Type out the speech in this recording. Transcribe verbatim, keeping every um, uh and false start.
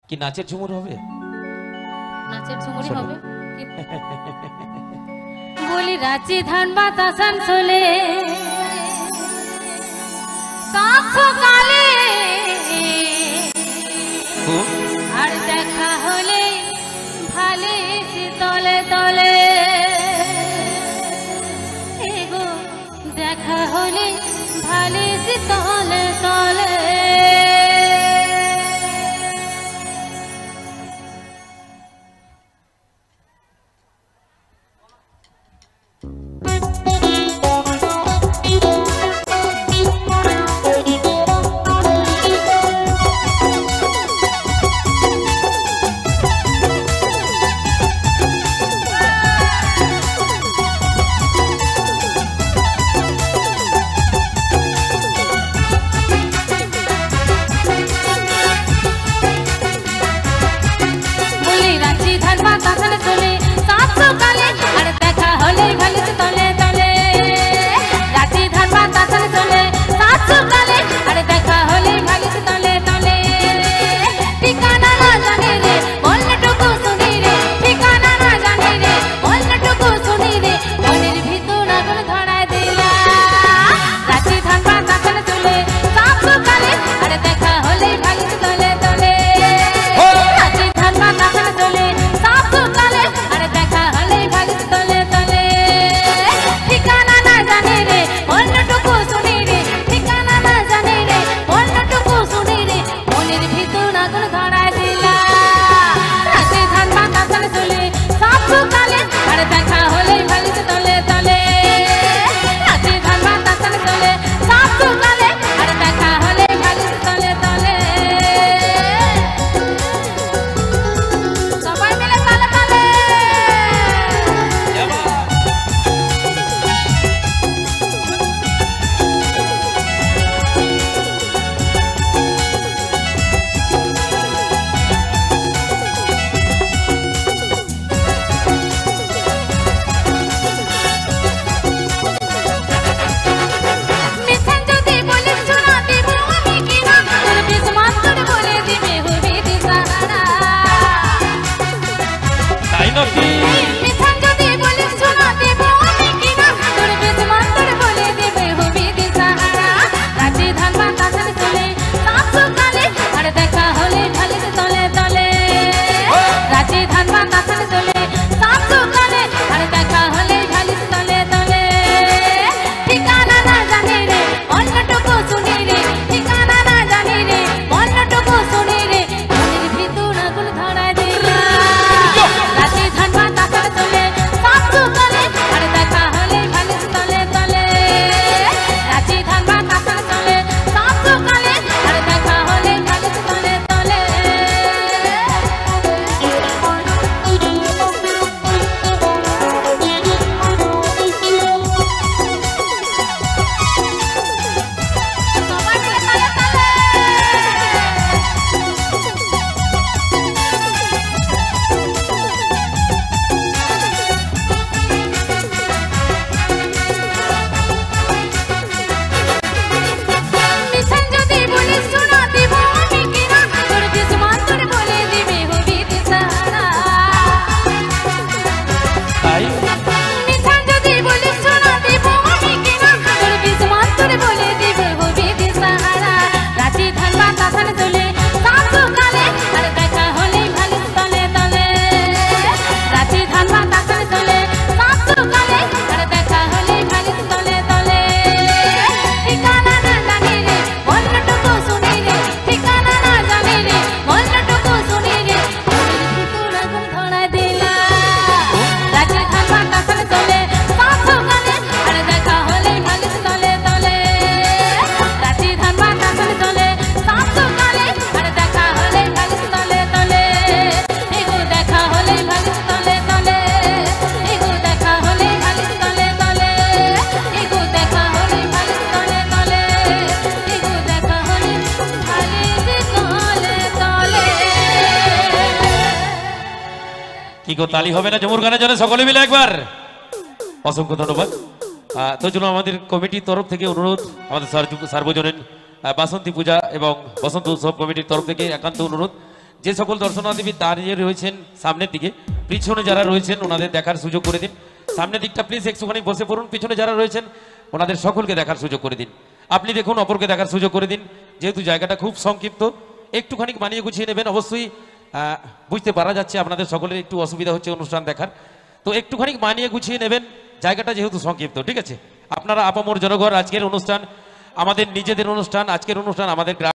কি নাচের ঝুমুর হবে? নাচের ঝুমুরই হবে। বলি রাঁচি ধানবাদ আসানসোলে সাত সকালে আর দেখা হলে ভালে তলে তলে এগো দেখা হলে ভালে তলে তলে কি গো তালি হবে না ঝুমুর গানের জন্য সকলে মিলে একবার অসংখ্য ধন্যবাদ। তো জন্য আমাদের কমিটির তরফ থেকে অনুরোধ, আমাদের সার্বজনীন বাসন্তী পূজা এবং বসন্ত উৎসব কমিটির তরফ থেকে একান্ত অনুরোধ যে সকল দর্শনার্থী দাঁড়িয়ে রয়েছেন সামনের দিকে, পিছনে যারা রয়েছেন ওনাদের দেখার সুযোগ করে দিন। সামনের দিকটা প্লিজ একটুখানি বসে পড়ুন। পিছনে যারা রয়েছেন ওনাদের সকলকে দেখার সুযোগ করে দিন। আপনি দেখুন, অপরকে দেখার সুযোগ করে দিন। যেহেতু জায়গাটা খুব সংক্ষিপ্ত, একটুখানি মানিয়ে গুছিয়ে নেবেন। অবশ্যই আহ, বুঝতে পারা যাচ্ছে আপনাদের সকলের একটু অসুবিধা হচ্ছে অনুষ্ঠান দেখার, তো একটুখানি মানিয়ে গুছিয়ে নেবেন, জায়গাটা যেহেতু সংক্ষিপ্ত। ঠিক আছে, আপনারা আপামর জনগণ, আজকের অনুষ্ঠান আমাদের নিজেদের অনুষ্ঠান, আজকের অনুষ্ঠান আমাদের গ্রাম